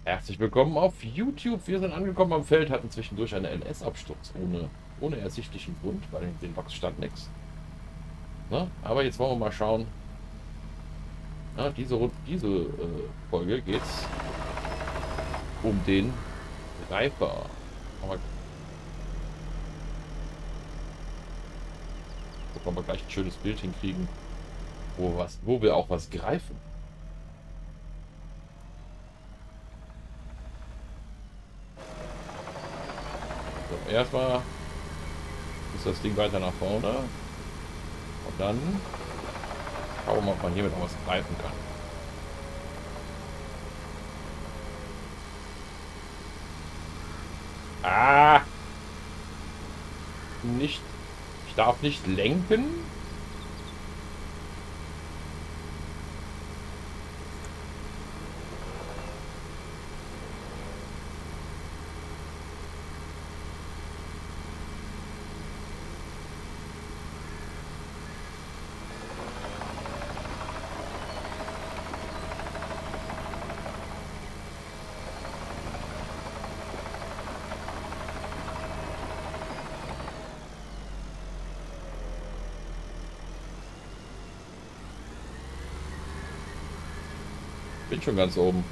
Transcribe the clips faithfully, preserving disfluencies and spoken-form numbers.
Herzlich willkommen auf YouTube. Wir sind angekommen am Feld, hatten zwischendurch einen L S-Absturz ohne, ohne ersichtlichen Grund, weil in den Logs stand nichts. Ne? Aber jetzt wollen wir mal schauen. Na, diese Rund- diese äh, Folge geht es um den Greifer. Aber gucken, ob wir gleich ein schönes Bild hinkriegen, wo, was, wo wir auch was greifen. So, erstmal ist das Ding weiter nach vorne und dann schauen wir mal, ob man hiermit auch was greifen kann. Ah, nicht. Ich darf nicht lenken. Bin schon ganz oben.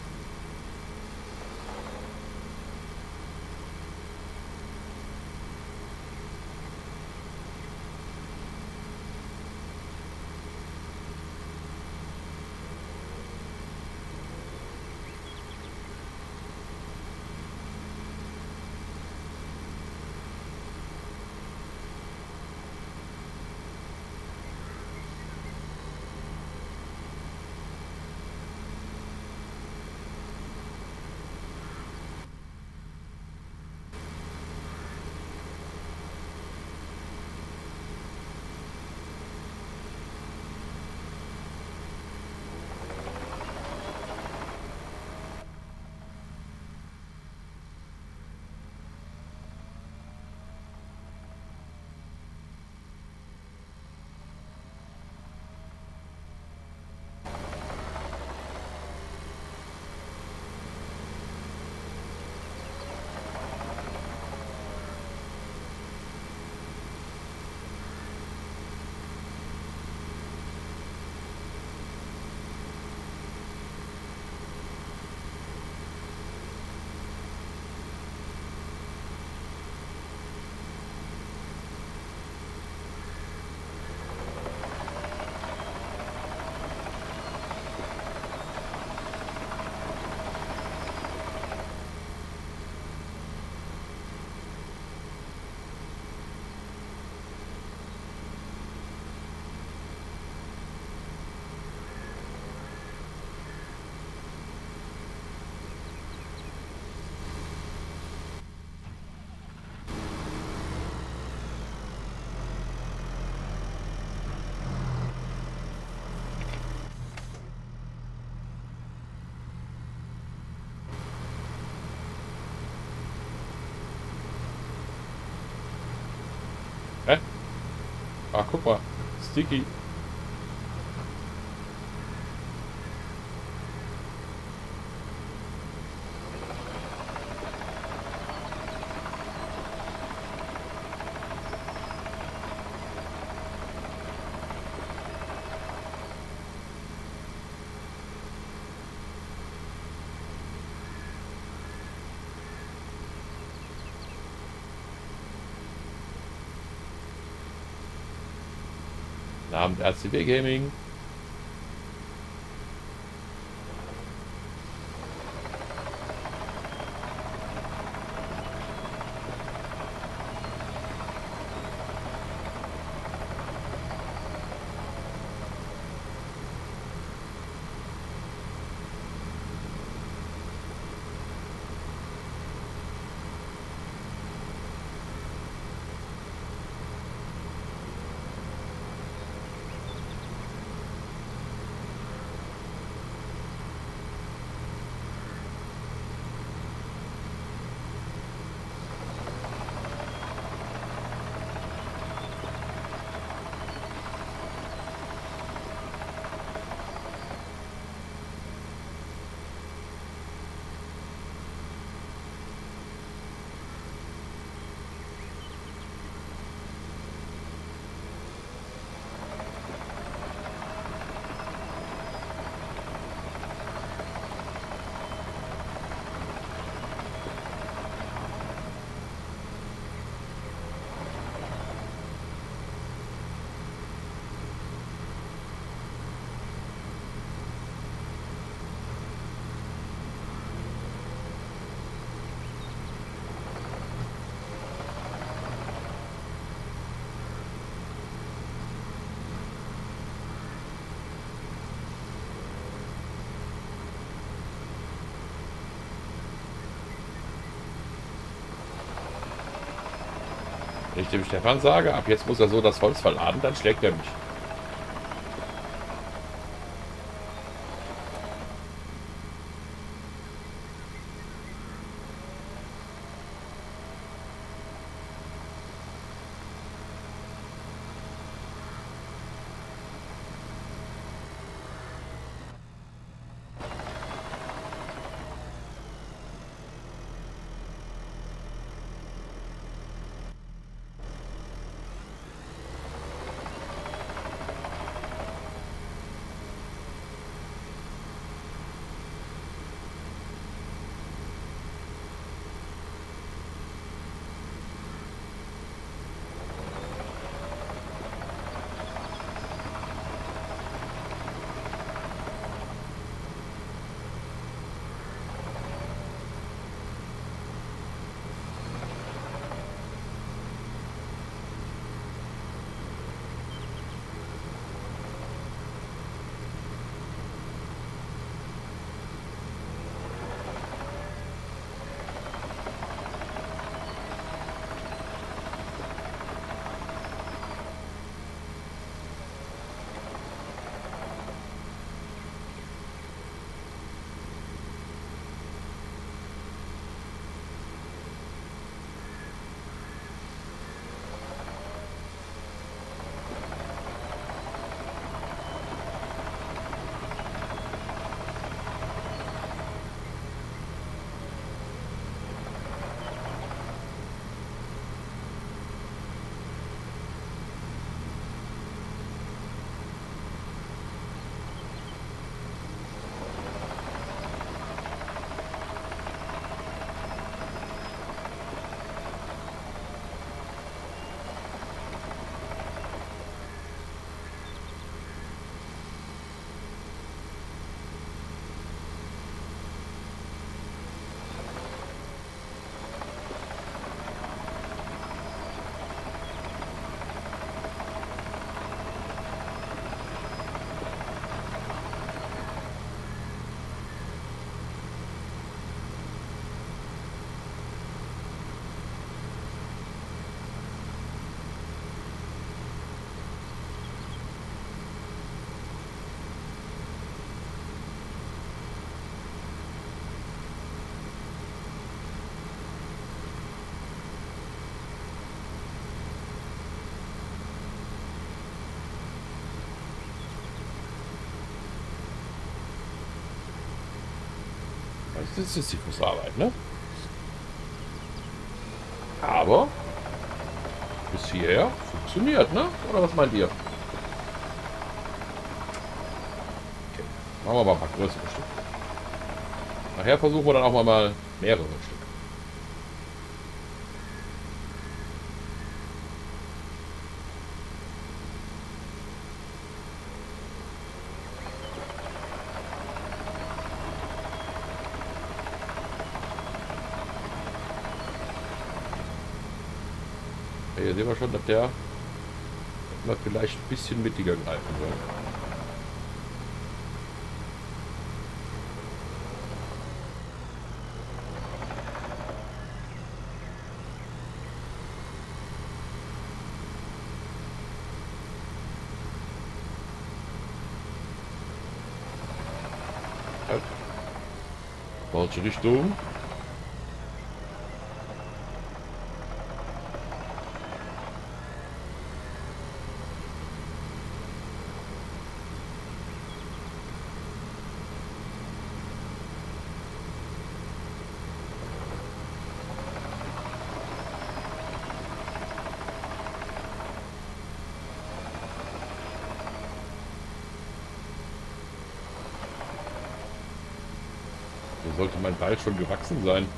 Hä? Ah, guck mal. Sticky. Abend R C B Gaming. Wenn ich dem Stefan sage, ab jetzt muss er so das Holz verladen, dann schlägt er mich. Das ist Sisyphus-Arbeit, ne? Aber bis hierher funktioniert, ne? Oder was meint ihr? Okay. Machen wir mal ein paar größere Stücke. Nachher versuchen wir dann auch mal, mal mehrere Stücke. Hier sehen wir schon, dass der mal vielleicht ein bisschen mittiger greifen soll. Halt. Falsche Richtung. Sollte mein Ball schon gewachsen sein.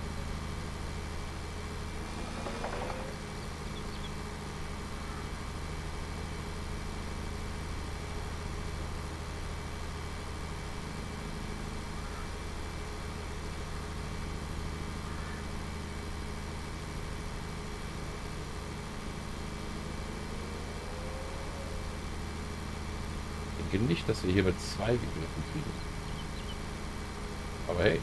Ich denke nicht, dass wir hier mit zwei gegriffen kriegen. Aber hey.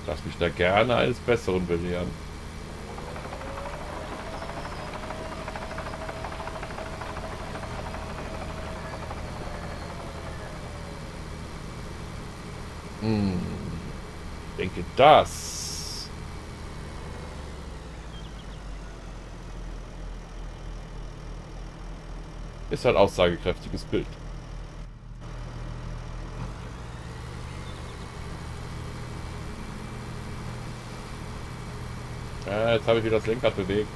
Lass mich da gerne eines Besseren belehren. Hm. Ich denke, das ist ein aussagekräftiges Bild. Ja, jetzt habe ich wieder das Lenkrad bewegt.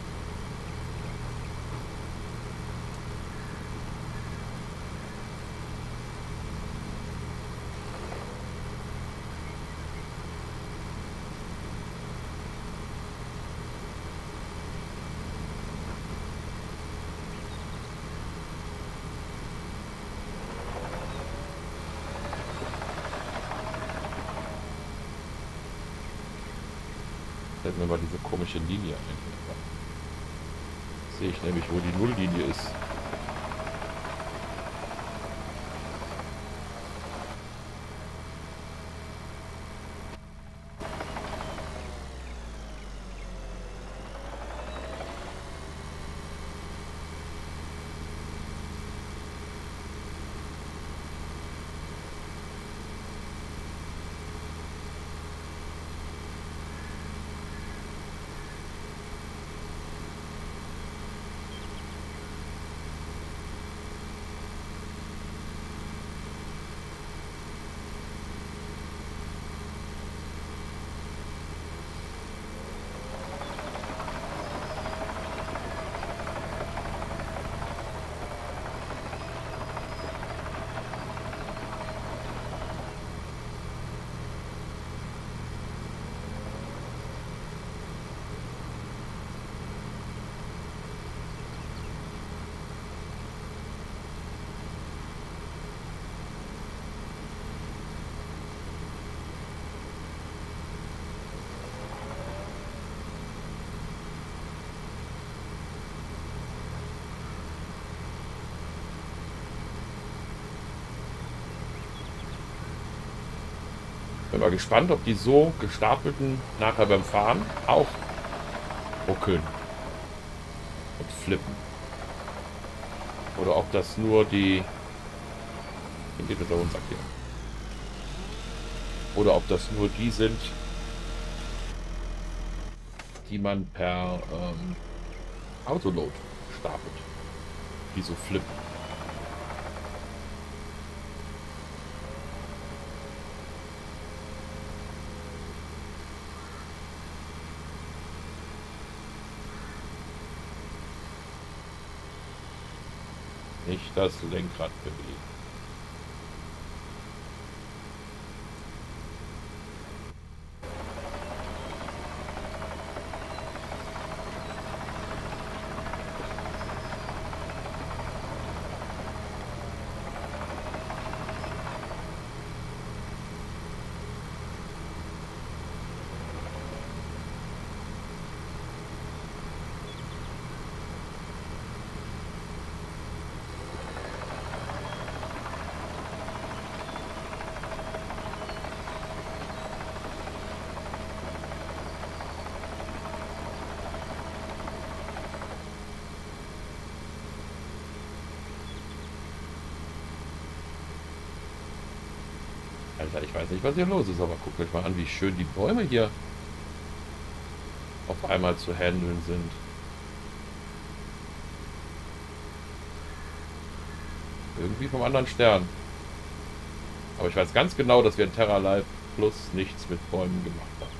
Fällt mir mal diese komische Linie ein. Sehe ich nämlich, wo die Nulllinie ist. Bin mal gespannt, ob die so gestapelten nachher beim Fahren auch ruckeln und flippen. Oder ob das nur die... Wie geht das da uns erklären? Oder ob das nur die sind, die man per ähm, Autoload stapelt. Die so flippen. Nicht das Lenkrad bewegen. Alter, ich weiß nicht, was hier los ist, aber guckt euch mal an, wie schön die Bäume hier auf einmal zu handeln sind. Irgendwie vom anderen Stern. Aber ich weiß ganz genau, dass wir in Terra Life Plus nichts mit Bäumen gemacht haben.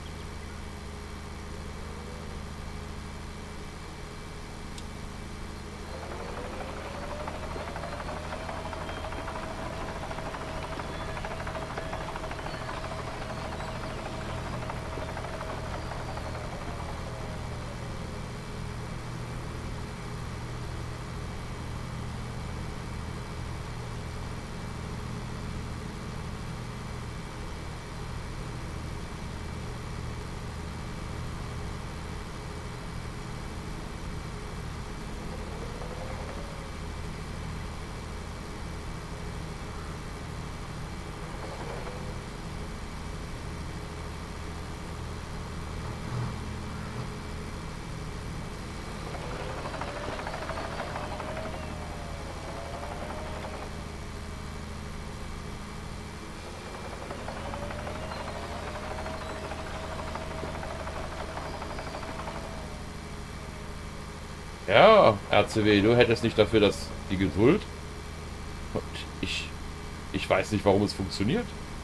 Ja, R C W, du hättest nicht dafür das, die Geduld. Und ich, ich weiß nicht, warum es funktioniert.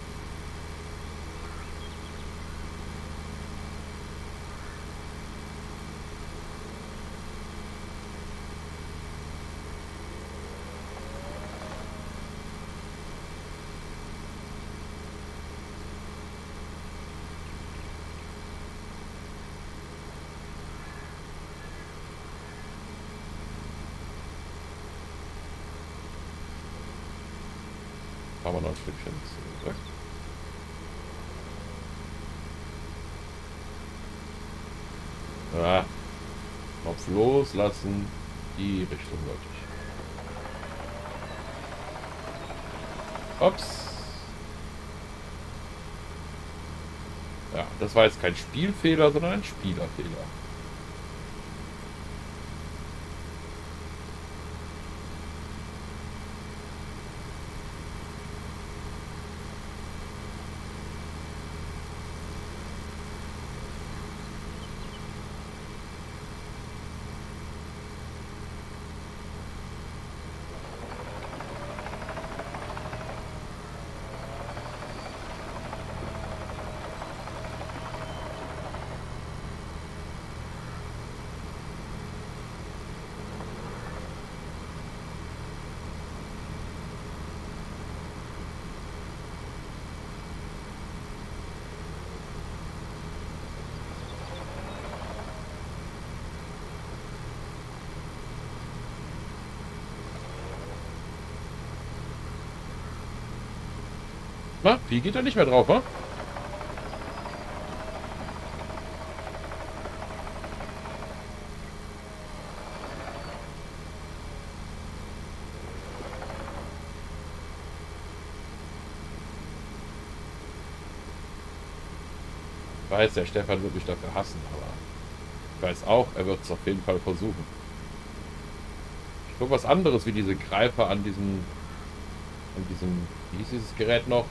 Haben wir noch ein Stückchen zurück. Ja, Knopf loslassen. Die Richtung wollte ich. Ups. Ja, das war jetzt kein Spielfehler, sondern ein Spielerfehler. Na, wie geht er nicht mehr drauf, wa? Ich weiß, der Stefan wird mich dafür hassen, aber ich weiß auch, er wird es auf jeden Fall versuchen. Ich gucke was anderes wie diese Greifer an diesem, an diesem, wie hieß dieses Gerät noch?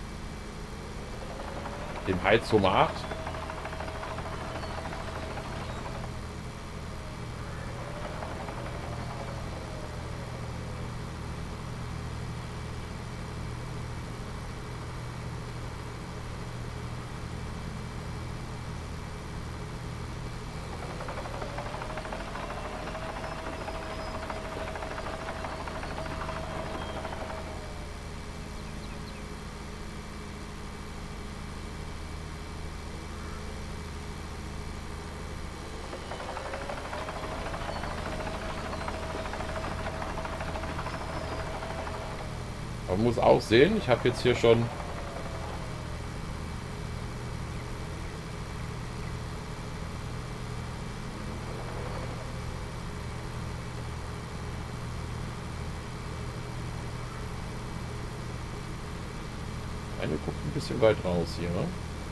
Dem Heizzomat. Man muss auch sehen, ich habe jetzt hier schon eine guckt ein bisschen weit raus hier. Ne?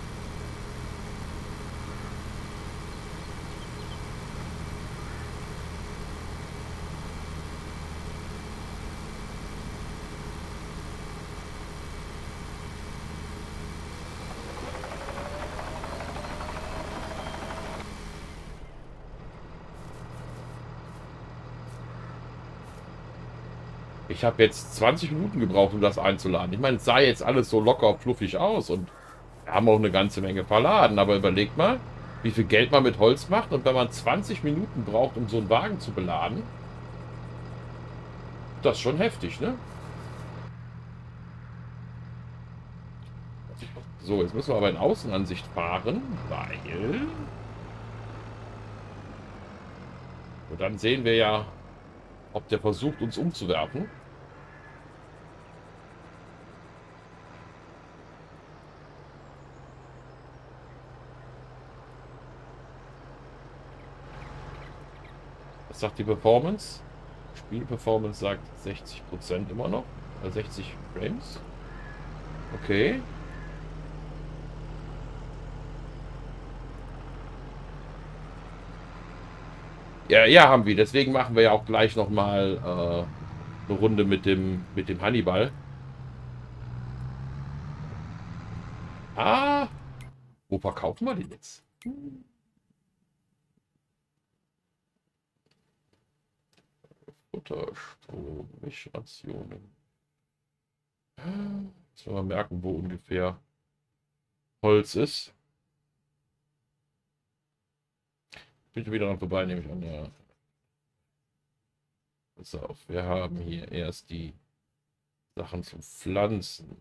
Ich habe jetzt zwanzig Minuten gebraucht, um das einzuladen. Ich meine, es sah jetzt alles so locker fluffig aus und wir haben auch eine ganze Menge verladen. Aber überlegt mal, wie viel Geld man mit Holz macht. Und wenn man zwanzig Minuten braucht, um so einen Wagen zu beladen, das ist schon heftig, ne? So, jetzt müssen wir aber in Außenansicht fahren, weil... Und dann sehen wir ja, ob der versucht, uns umzuwerfen. Was sagt die Performance? Spielperformance sagt sechzig Prozent immer noch. Also sechzig Frames. Okay. Ja, ja, haben wir. Deswegen machen wir ja auch gleich noch mal äh, eine Runde mit dem, mit dem Hannibal. Ah, wo verkaufen wir den jetzt? Futter, Strom, Mischrationen. Jetzt mal merken, wo ungefähr Holz ist. Bin schon wieder dran vorbei, nehme ich an, ja. Pass auf, wir haben hier erst die Sachen zum Pflanzen.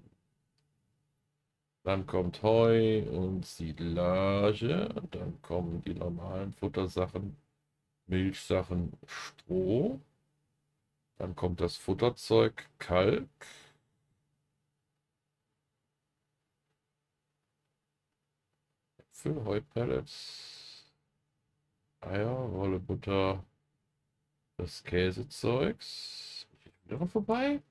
Dann kommt Heu und Silage. Dann kommen die normalen Futtersachen, Milchsachen, Stroh. Dann kommt das Futterzeug, Kalk. Für Heupellets, Eier, Wolle, Butter, das Käsezeugs. Bin ich wieder vorbei?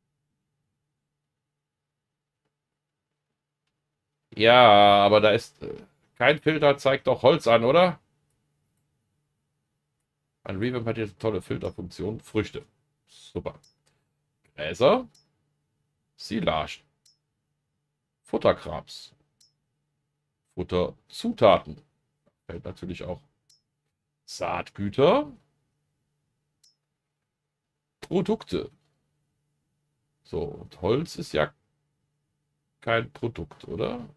Ja, aber da ist äh, kein Filter, zeigt doch Holz an, oder? Ein Revamp hat jetzt eine tolle Filterfunktion. Früchte. Super. Gräser. Silage. Futterkrams. Futterzutaten. Fällt natürlich auch Saatgüter. Produkte. So, und Holz ist ja kein Produkt, oder?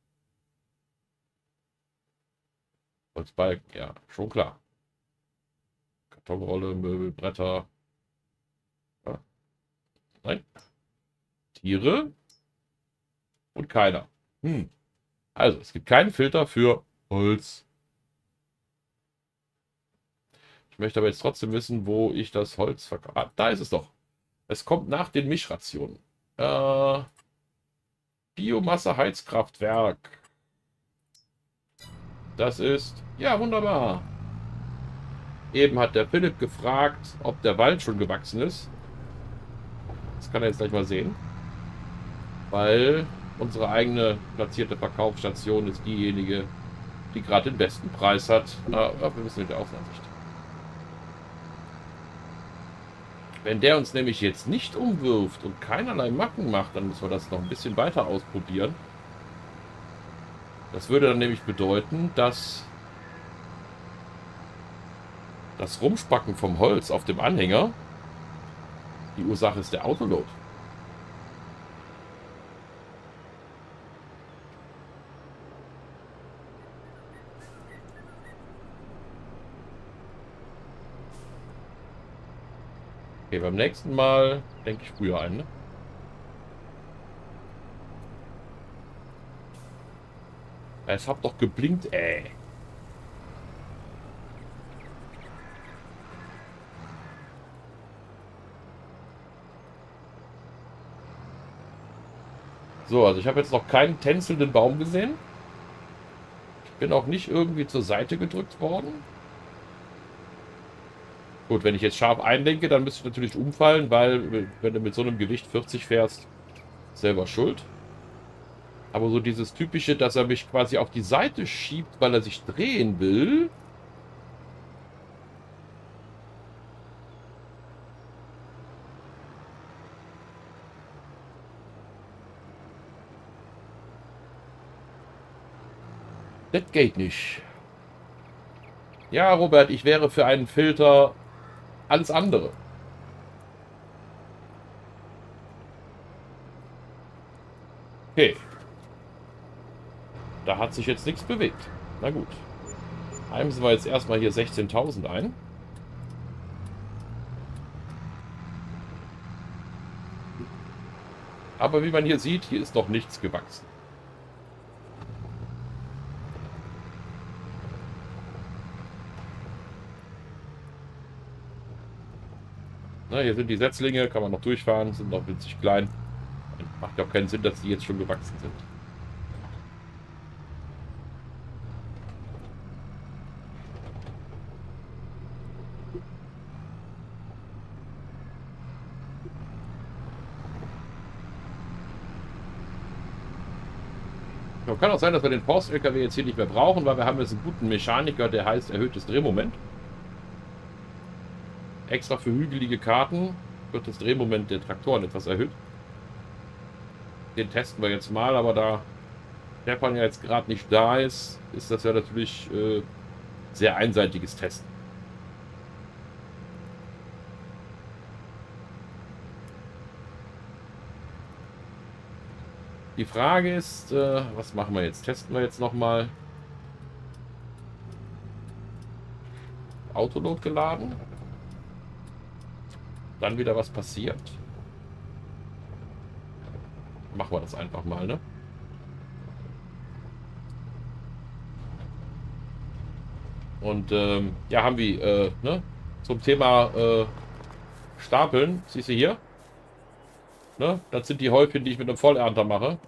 Holzbalken, ja, schon klar. Kartonrolle, Möbel, Bretter. Ja. Nein. Tiere. Und keiner. Hm. Also, es gibt keinen Filter für Holz. Ich möchte aber jetzt trotzdem wissen, wo ich das Holz verkaufe. Ah, da ist es doch. Es kommt nach den Mischrationen. Äh, Biomasse-Heizkraftwerk. Das ist... Ja, wunderbar. Eben hat der Philipp gefragt, ob der Wald schon gewachsen ist. Das kann er jetzt gleich mal sehen. Weil unsere eigene platzierte Verkaufsstation ist diejenige, die gerade den besten Preis hat. Ah, wir müssen mit der Außenansicht. Wenn der uns nämlich jetzt nicht umwirft und keinerlei Macken macht, dann müssen wir das noch ein bisschen weiter ausprobieren. Das würde dann nämlich bedeuten, dass das Rumspacken vom Holz auf dem Anhänger die Ursache ist der Autoload. Okay, beim nächsten Mal denke ich früher ein, ne? Es hat doch geblinkt, ey. So, also ich habe jetzt noch keinen tänzelnden Baum gesehen. Ich bin auch nicht irgendwie zur Seite gedrückt worden. Gut, wenn ich jetzt scharf einlenke, dann müsste ich natürlich umfallen, weil wenn du mit so einem Gewicht vierzig fährst, selber schuld. Aber so dieses typische, dass er mich quasi auf die Seite schiebt, weil er sich drehen will. Das geht nicht. Ja, Robert, ich wäre für einen Filter alles andere. Okay. Da hat sich jetzt nichts bewegt. Na gut. Heimsen wir jetzt erstmal hier sechzehntausend ein. Aber wie man hier sieht, hier ist noch nichts gewachsen. Na, hier sind die Setzlinge, kann man noch durchfahren, sind noch winzig klein. Macht ja auch keinen Sinn, dass die jetzt schon gewachsen sind. Ja, kann auch sein, dass wir den Post-L K W jetzt hier nicht mehr brauchen, weil wir haben jetzt einen guten Mechaniker, der heißt erhöhtes Drehmoment. Extra für hügelige Karten wird das Drehmoment der Traktoren etwas erhöht. Den testen wir jetzt mal, aber da Stefan ja jetzt gerade nicht da ist, ist das ja natürlich äh, sehr einseitiges Testen. Die Frage ist, äh, was machen wir jetzt? Testen wir jetzt nochmal. Autoload geladen. Dann wieder was passiert. Machen wir das einfach mal, ne? Und ähm, ja, haben wir äh, ne? Zum Thema äh, Stapeln, siehst du hier? Ne? Das sind die Häufchen, die ich mit einem Vollernter mache.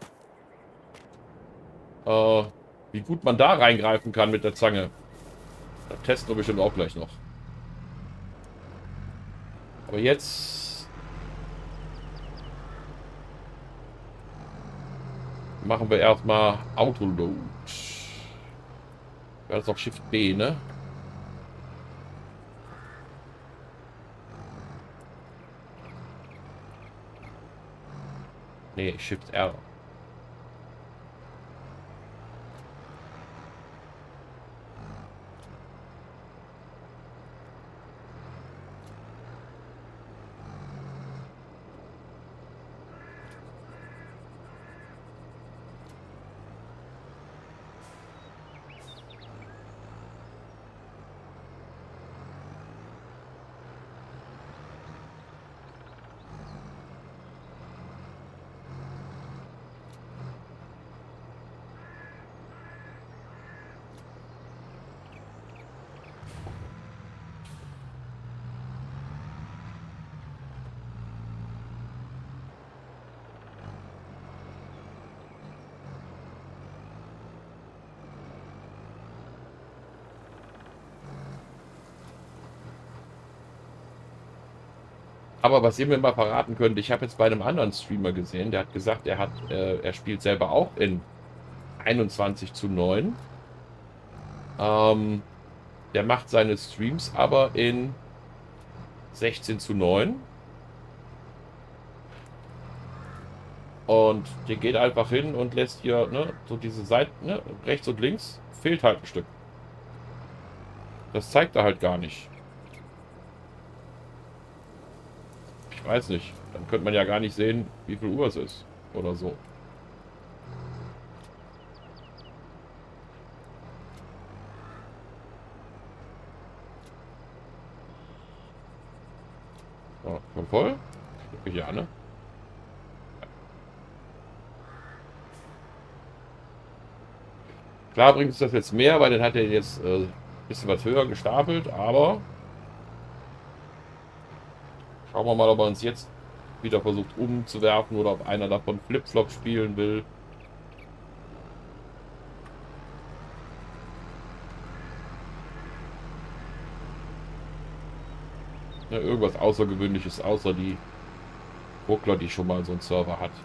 Äh, wie gut man da reingreifen kann mit der Zange. Das testen wir bestimmt auch gleich noch. Aber jetzt machen wir erstmal Autoload. Ja, das ist auch Shift B, ne? Nee, Shift R. Aber was ihr mir mal verraten könnt, ich habe jetzt bei einem anderen Streamer gesehen, der hat gesagt, er hat, äh, er spielt selber auch in einundzwanzig zu neun. Ähm, der macht seine Streams aber in sechzehn zu neun. Und der geht einfach hin und lässt hier, ne, so diese Seiten, ne, rechts und links, fehlt halt ein Stück. Das zeigt er halt gar nicht. Ich weiß nicht. Dann könnte man ja gar nicht sehen, wie viel Uhr es ist. Oder so. So, schon voll? Ja, ne? Klar bringt es das jetzt mehr, weil dann hat er jetzt äh, ein bisschen was höher gestapelt, aber schauen wir mal, ob er uns jetzt wieder versucht umzuwerfen oder ob einer davon Flipflop spielen will. Ja, irgendwas Außergewöhnliches, außer die Ruckler, die schon mal so einen Server hat.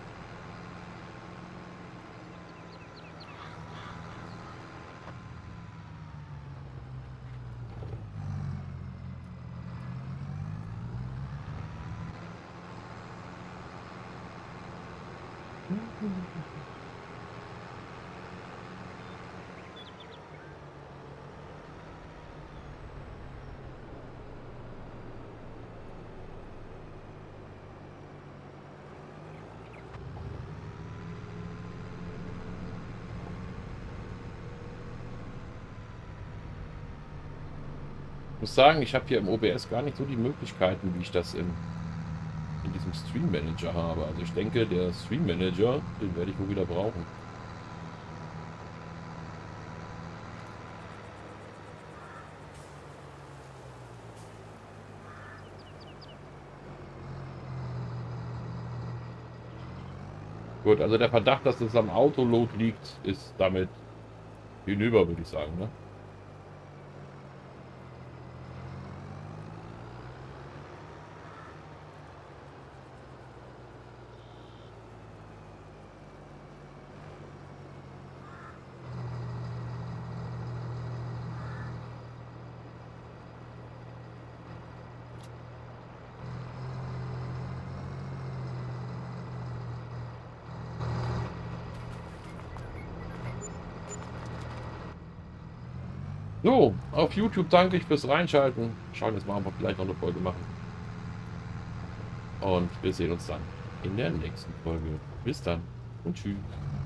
Ich muss sagen, ich habe hier im O B S gar nicht so die Möglichkeiten, wie ich das in, in diesem Stream Manager habe. Also ich denke, der Stream Manager, den werde ich wohl wieder brauchen. Gut, also der Verdacht, dass es am Autoload liegt, ist damit hinüber, würde ich sagen, ne? So, auf YouTube danke ich fürs Reinschalten. Schauen jetzt mal, ob wir vielleicht noch eine Folge machen. Und wir sehen uns dann in der nächsten Folge. Bis dann. und tschüss.